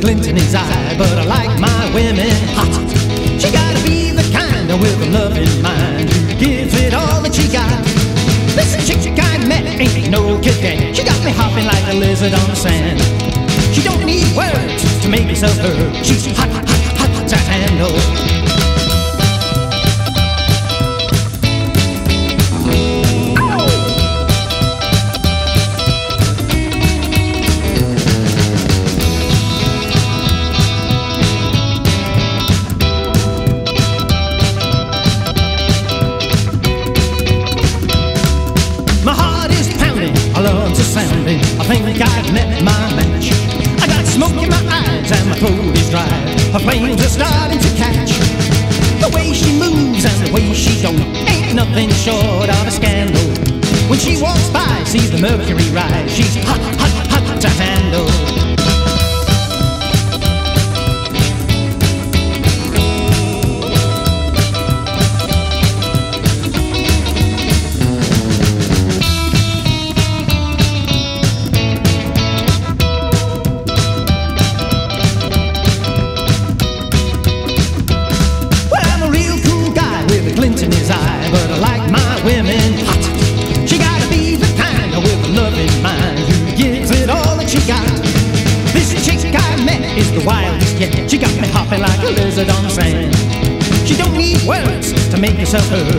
glint in his eye, but I like my women hot. She gotta be the kind with a loving mind who gives it all that she got. This chick I met ain't no Kit Kat. She got me hopping like a lizard on the sand. She don't need words to make herself heard. She's hot, hot, hot, hot to handle. I think I've met my match. I got smoke in my eyes and my throat is dry. Her flames are starting to catch. The way she moves and the way she don't ain't nothing short of a scandal. When she walks by, sees the mercury rise. She's hot, hot, hot to handle. In his eye, but I like my women hot. She gotta be the kind with a loving mind who gives it all that she got. This chick I met is the wildest yet. She got me hopping like a lizard on the sand. She don't need words to make herself heard.